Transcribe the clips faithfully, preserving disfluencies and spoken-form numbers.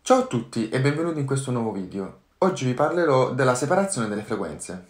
Ciao a tutti e benvenuti in questo nuovo video. Oggi vi parlerò della separazione delle frequenze.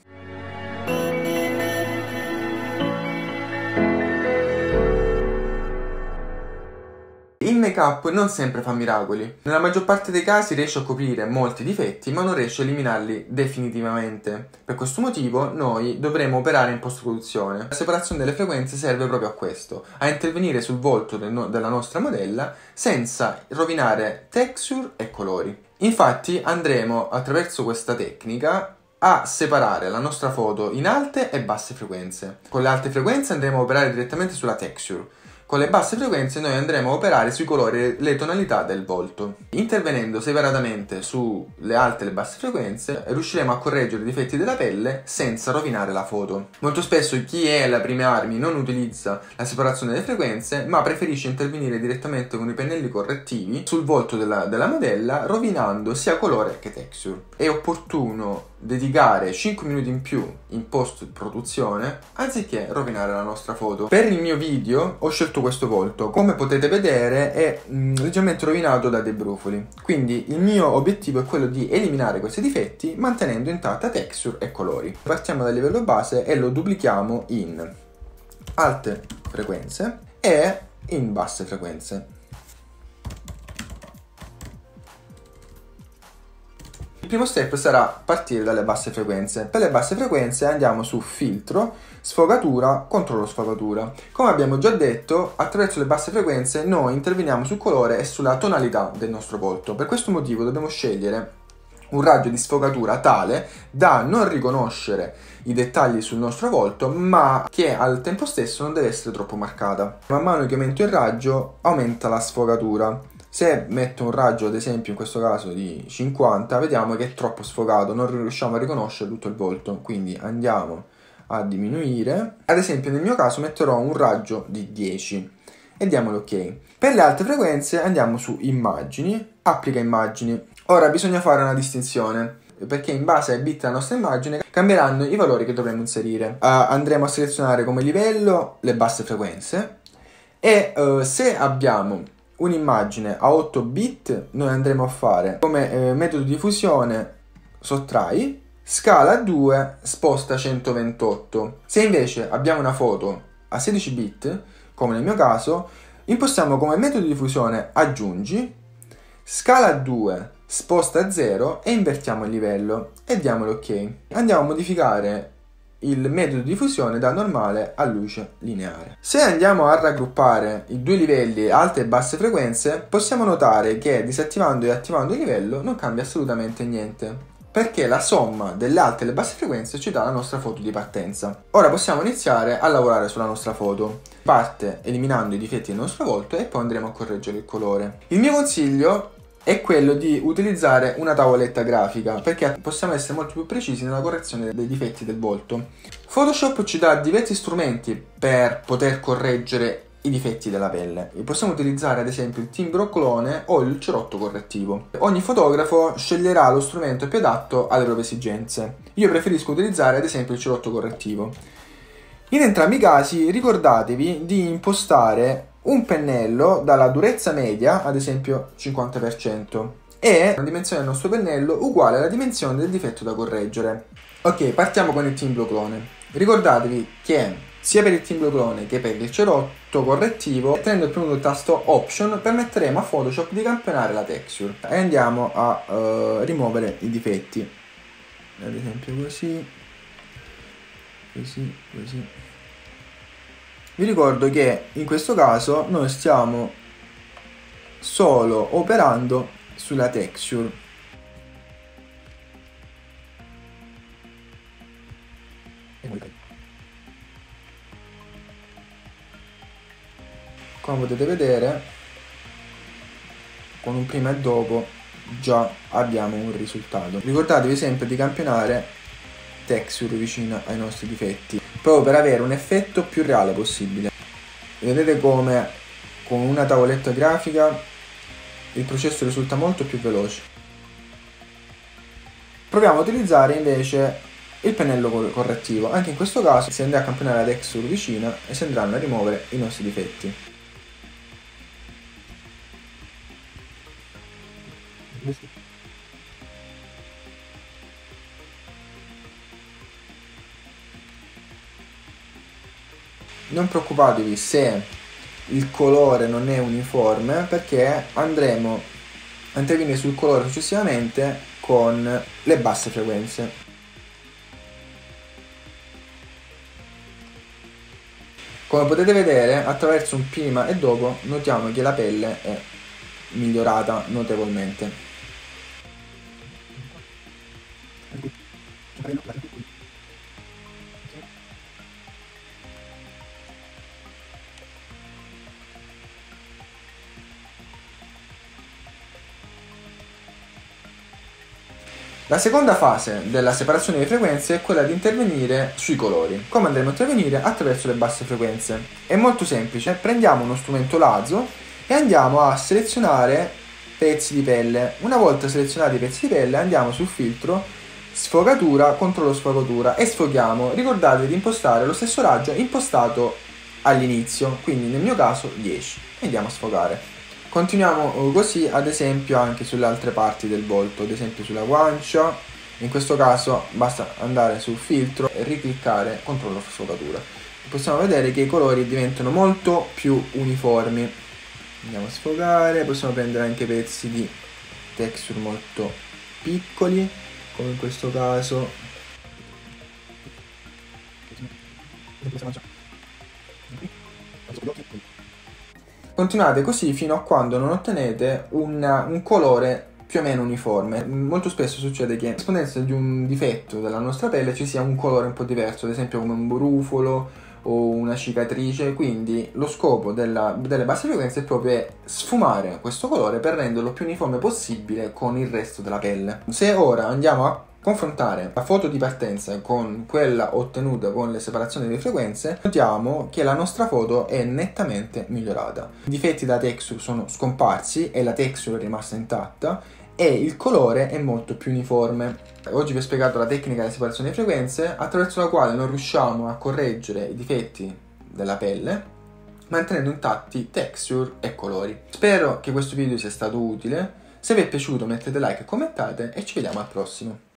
Il make-up non sempre fa miracoli. Nella maggior parte dei casi riesce a coprire molti difetti, ma non riesce a eliminarli definitivamente. Per questo motivo noi dovremo operare in post-produzione. La separazione delle frequenze serve proprio a questo, a intervenire sul volto del no- della nostra modella senza rovinare texture e colori. Infatti andremo attraverso questa tecnica a separare la nostra foto in alte e basse frequenze. Con le alte frequenze andremo a operare direttamente sulla texture. Con le basse frequenze noi andremo a operare sui colori e le tonalità del volto. Intervenendo separatamente sulle alte e le basse frequenze riusciremo a correggere i difetti della pelle senza rovinare la foto. Molto spesso chi è alle prime armi non utilizza la separazione delle frequenze, ma preferisce intervenire direttamente con i pennelli correttivi sul volto della, della modella, rovinando sia colore che texture. È opportuno dedicare cinque minuti in più in post-produzione anziché rovinare la nostra foto. Per il mio video ho scelto questo volto, come potete vedere è mh, leggermente rovinato da dei brufoli, quindi il mio obiettivo è quello di eliminare questi difetti mantenendo intatta texture e colori. Partiamo dal livello base e lo duplichiamo in alte frequenze e in basse frequenze. Il primo step sarà partire dalle basse frequenze. Per le basse frequenze andiamo su filtro, sfogatura, controllo sfogatura. Come abbiamo già detto, attraverso le basse frequenze noi interveniamo sul colore e sulla tonalità del nostro volto. Per questo motivo dobbiamo scegliere un raggio di sfogatura tale da non riconoscere i dettagli sul nostro volto, ma che al tempo stesso non deve essere troppo marcata. Man mano che aumento il raggio, aumenta la sfogatura. Se metto un raggio, ad esempio in questo caso di cinquanta, vediamo che è troppo sfogato, non riusciamo a riconoscere tutto il volto, quindi andiamo a diminuire. Ad esempio nel mio caso metterò un raggio di dieci e diamo l'ok. Per le alte frequenze andiamo su immagini, applica immagini. Ora bisogna fare una distinzione, perché in base ai bit della nostra immagine cambieranno i valori che dovremo inserire. Uh, andremo a selezionare come livello le basse frequenze e uh, se abbiamo un'immagine a otto bit noi andremo a fare come eh, metodo di fusione sottrai, scala due, sposta centoventotto. Se invece abbiamo una foto a sedici bit, come nel mio caso, impostiamo come metodo di fusione aggiungi, scala due, sposta zero e invertiamo il livello e diamo l'ok. Andiamo a modificare il metodo di fusione da normale a luce lineare. Se andiamo a raggruppare i due livelli alte e basse frequenze, possiamo notare che disattivando e attivando il livello non cambia assolutamente niente, perché la somma delle alte e le basse frequenze ci dà la nostra foto di partenza. Ora possiamo iniziare a lavorare sulla nostra foto. Parte eliminando i difetti del nostro volto e poi andremo a correggere il colore. Il mio consiglio è quello di utilizzare una tavoletta grafica, perché possiamo essere molto più precisi nella correzione dei difetti del volto. Photoshop ci dà diversi strumenti per poter correggere i difetti della pelle. Possiamo utilizzare ad esempio il timbro clone o il cerotto correttivo. Ogni fotografo sceglierà lo strumento più adatto alle proprie esigenze. Io preferisco utilizzare ad esempio il cerotto correttivo. In entrambi i casi ricordatevi di impostare un pennello dalla durezza media, ad esempio cinquanta per cento, e la dimensione del nostro pennello uguale alla dimensione del difetto da correggere. Ok, partiamo con il timbro clone. Ricordatevi che sia per il timbro clone che per il cerotto correttivo, tenendo premuto il tasto Option, permetteremo a Photoshop di campionare la texture e andiamo a uh, rimuovere i difetti. Ad esempio così, così, così. Vi ricordo che in questo caso noi stiamo solo operando sulla texture. Come potete vedere, con un prima e dopo già abbiamo un risultato. Ricordatevi sempre di campionare texture vicino ai nostri difetti, proprio per avere un effetto più reale possibile. Vedete come con una tavoletta grafica il processo risulta molto più veloce. Proviamo a utilizzare invece il pennello correttivo. Anche in questo caso si andrà a campionare la texture vicina e si andranno a rimuovere i nostri difetti. Non preoccupatevi se il colore non è uniforme, perché andremo a intervenire sul colore successivamente con le basse frequenze. Come potete vedere, attraverso un prima e dopo notiamo che la pelle è migliorata notevolmente. La seconda fase della separazione di frequenze è quella di intervenire sui colori. Come andremo a intervenire? Attraverso le basse frequenze. È molto semplice, prendiamo uno strumento laser e andiamo a selezionare pezzi di pelle. Una volta selezionati i pezzi di pelle andiamo sul filtro sfogatura, controllo sfogatura e sfoghiamo. Ricordate di impostare lo stesso raggio impostato all'inizio, quindi nel mio caso dieci. E andiamo a sfogare. Continuiamo così ad esempio anche sulle altre parti del volto, ad esempio sulla guancia. In questo caso basta andare sul filtro e ricliccare controllo sfogatura. Possiamo vedere che i colori diventano molto più uniformi. Andiamo a sfogare, possiamo prendere anche pezzi di texture molto piccoli, come in questo caso. Continuate così fino a quando non ottenete una, un colore più o meno uniforme. Molto spesso succede che in rispondenza di un difetto della nostra pelle ci sia un colore un po' diverso, ad esempio come un brufolo o una cicatrice, quindi lo scopo della, delle basse frequenze è proprio sfumare questo colore per renderlo più uniforme possibile con il resto della pelle. Se ora andiamo a confrontare la foto di partenza con quella ottenuta con le separazioni delle frequenze, notiamo che la nostra foto è nettamente migliorata. I difetti della texture sono scomparsi e la texture è rimasta intatta e il colore è molto più uniforme. Oggi vi ho spiegato la tecnica della separazione delle frequenze, attraverso la quale noi riusciamo a correggere i difetti della pelle mantenendo intatti texture e colori. Spero che questo video sia stato utile. Se vi è piaciuto mettete like e commentate e ci vediamo al prossimo.